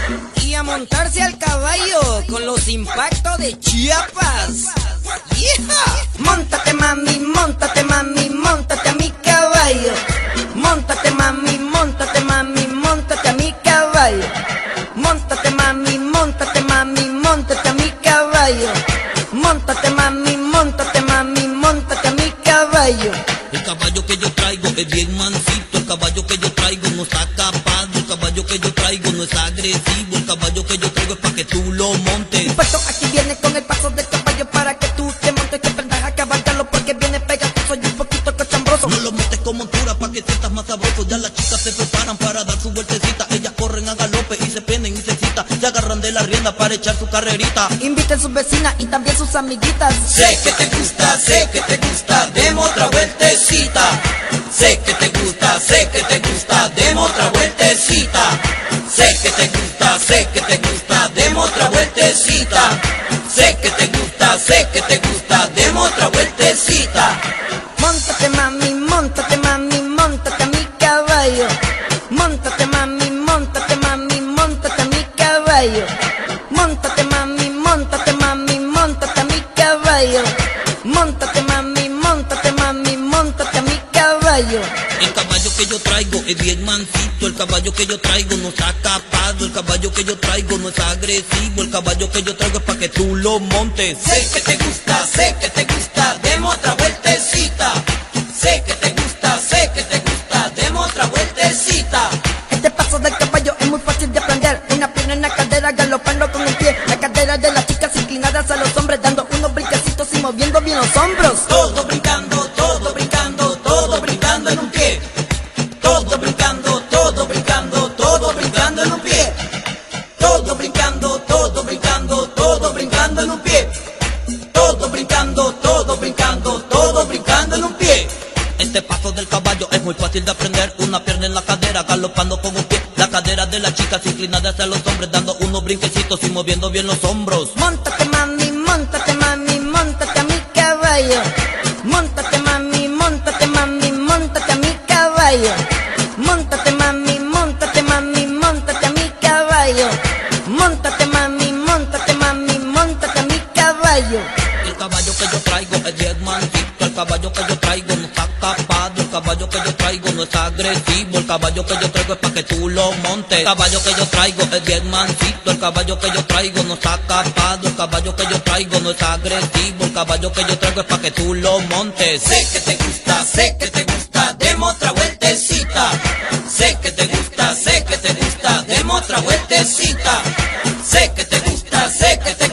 y a montarse al caballo con los impactos de Chiapas. ¡Yeah! Móntate mami, móntate mami, móntate a mi caballo. Móntate mami, móntate mami, móntate a mi caballo. Móntate mami, móntate mami, móntate a mi caballo. Móntate mami, móntate mami, móntate a mi caballo. El caballo que yo traigo es bien mansito, el caballo que yo traigo no está capado, el caballo que yo traigo no es agresivo, el caballo que yo traigo es para que tú lo montes. Puesto aquí viene con el paso del caballo para que tú te montes, que aprendas a cabalgarlo porque viene pegajoso y un poquito cochambroso. No lo montes con montura para que sientas más sabroso, ya las chicas se preparan para dar su vueltecita, ellas corren a galope y se prenden y se excitan, se agarran de la rienda para echar su carrerita. Inviten sus vecinas y también sus amiguitas. Sé que te gusta, demos otra vueltecita. Sé que te gusta, demos otra vueltecita. Sé que te gusta, demos otra vueltecita. Sé que te gusta, demos otra vueltecita. Móntate mami, móntate mami, móntate a mi caballo. Móntate mami, móntate mami, móntate a mi caballo. Móntate mami, móntate mami, móntate a mi caballo. Móntate mami, móntate mami, móntate a mi caballo. El caballo que yo traigo es bien mansito, el caballo que yo traigo no está capado, el caballo que yo traigo no es agresivo, el caballo que yo traigo es para que tú lo montes. Sé que te gusta, demos otra vueltecita. Sé que te gusta, demos otra vueltecita. Este paso del caballo es muy fácil de aprender. Una pierna en la cadera, galopando con el pie. La cadera de las chicas inclinadas a los hombres, dando unos brinquecitos y moviendo bien los hombros. Todo brincando, todo brincando, todo brincando en un pie. Todo brincando, todo brincando, todo brincando en un pie. Todo brincando, todo brincando, todo brincando en un pie. Todo brincando, todo brincando, todo brincando en un pie. Este paso del caballo es muy fácil de aprender. Una pierna en la cadera, galopando con un pie. La cadera de las chicas inclinada hacia los hombres, dando unos brinquecitos y moviendo bien los hombros. Móntate mami, móntate mami, móntate a mi caballo. Móntate mami, móntate mami, móntate a mi caballo. Móntate mami, móntate mami, móntate a mi caballo. Móntate mami, móntate mami, móntate a mi caballo. El caballo que yo traigo es bien mansito, el caballo que yo traigo no está capado, el caballo que yo traigo no es agresivo, el caballo que yo traigo es para que tú lo montes. El caballo que yo traigo es bien mansito, el caballo que yo traigo no está capado, el caballo que yo traigo no es agresivo, el caballo que yo traigo es para que tú lo montes. Sé que te gusta, demos otra vueltecita. Sé que te gusta, demos otra vueltecita. Sé que te gusta,